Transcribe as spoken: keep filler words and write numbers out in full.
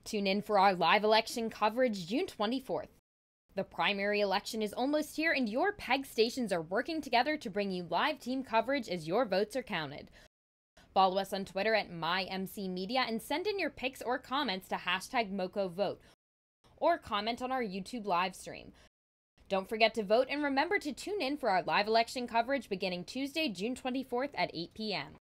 Tune in for our live election coverage June twenty-fourth. The primary election is almost here, and your P E G stations are working together to bring you live team coverage as your votes are counted. Follow us on Twitter at MyMCMedia and send in your pics or comments to hashtag MocoVote, or comment on our YouTube live stream. Don't forget to vote, and remember to tune in for our live election coverage beginning Tuesday, June twenty-fourth at eight p m